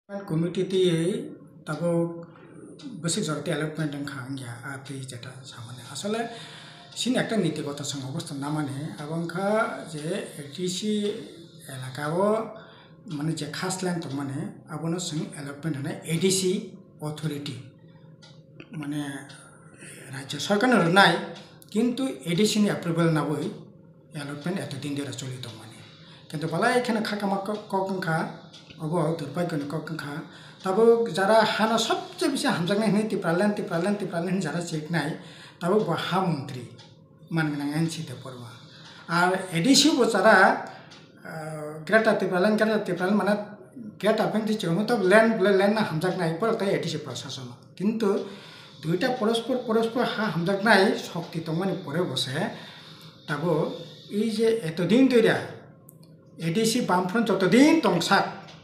committee तबो basic जगते एलपमेंट खांग्या आती जेटा सामने असले सिन একটা নীতিগত অবস্থা না মানে এবংখা যে এটিসি এলাকাও মানে যে খাস ল্যান্ড তো মানে আবনো সং এলপমেন্ট হনে এডিসি অথরিটি মানে রাজ্য সরকারের নাই কিন্তু এডিসি নি অ্যাপ্রুভাল না বই এলপমেন্ট এতদিন ধরে চলিত মানে কিন্তু বলা এখানে খাকামা ককংখা अब दुर्भाग्य कखा तब जरा हाना सबसे बेसि हामजानाय हनै तिप्रालेन जरा चेकनाय तब हा मंत्री मानगोनां एनसी देवबर्मा और एडिसी जरा ग्रेटा तिप्रालेन माने ग्रेटा पेंटि चेकनो तब लैंड ना हामजानाय पर ताई एडिसी प्रशासन किन्तु दुईटा परस्पर हा हामजानाय शक्ति तमानि परे बसे तब ई जे एतदिन धरे एडिसी बामफ्रन जतदिन तंसाक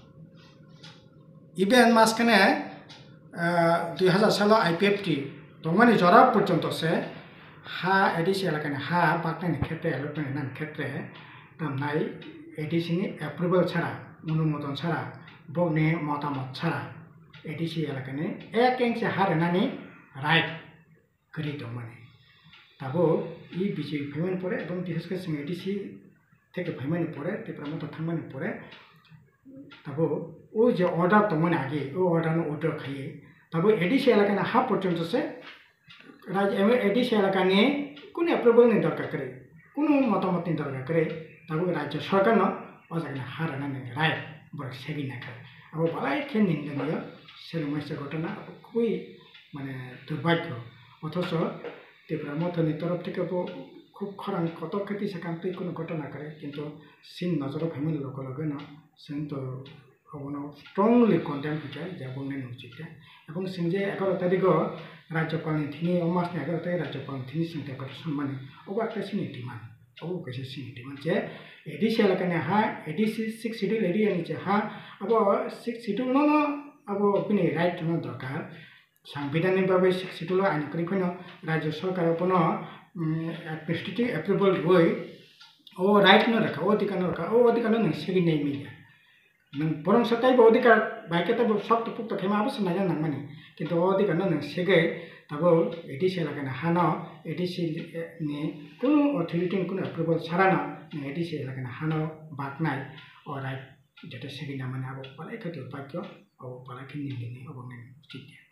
इवेन मासखाने 2000 साल IPFT तमानी जरा पर्यंत से हा एडिसी एलाकानि हा बाकनायनि क्षेत्रे एलपमेंट नानि क्षेत्रे नामनाय एडिसी नि एप्रुवल छाड़ा अनुमोदन छाड़ा बगनि मतामत छाड़ा एडिसी एलाकानि एक इंच हा रेनानि राइट करि दंमाने ताबो ई बिजि फैमानि परे एबं बिसेसके जों एडिसी থেকে फैमानि परे तेप्रामत थांमानि परे तबो ओ जे ऑर्डर तो मन आगे ओ ऑर्डर नो ऑर्डर खाइए तब एडिसी एलाका हा पर्यंत से राज्य एडिसी एलाका ने कुन अप्रूवल नि दरकार करे कुन मतामत नि दरकार करे तब राज्य सरकार न अजागना हारना ने राय बर सेगिन ना करे अब बलाय के निंदनीय सेलमैसे घटना खुबै माने दुर्भाग्य अथच तेप्रामतनि तरफ থেকে खूब खरां कत खेती सेकांतै कोनो घटना करे किंतु सिन नजर फैमिली लगे न जों तो अबनो स्ट्रंगली कन्डेम होते जाबंने उचित এবং सिंजे 11 तारिख राज्यपालनि थिनि मासनि 11 तारिख राज्यपालनि थिनि सिंते कत सम्मानि अब একটা सिनि डिमान्ड अब कैसे सिनि डिमान्ड जे एडिसी एलाकानि हा एडिसी 6 शेड्यूल एरियानि जे हा अब 6 शेड्यूल न अब पनि राइट न दरकार संविधानिक भावे 6 शेड्यूल आइन करिखनो राज्य सरकार अपनो एडमिनिस्ट्रेटिव अप्रूवल होय ओ राइट न रखा ओ अधिकार न सेगिन नै मिया नों बरं सताय अधिकार बाइके तब सब पुक्त खेमा अवश्य नाजा नांगमानि किन्तु अधिकार नों सेगे तब एडिसी एलाकानि हाना एडिसी नि कुनु अथॉरिटी कुनु अप्रूवल छाड़ाना एडिसी एलाकानि हाना बाकनाय और राइट जेटा सेगिना माने अब पालाय खति दुर्भाग्य अब पालाय खिनि निंदिनि अब नै उचित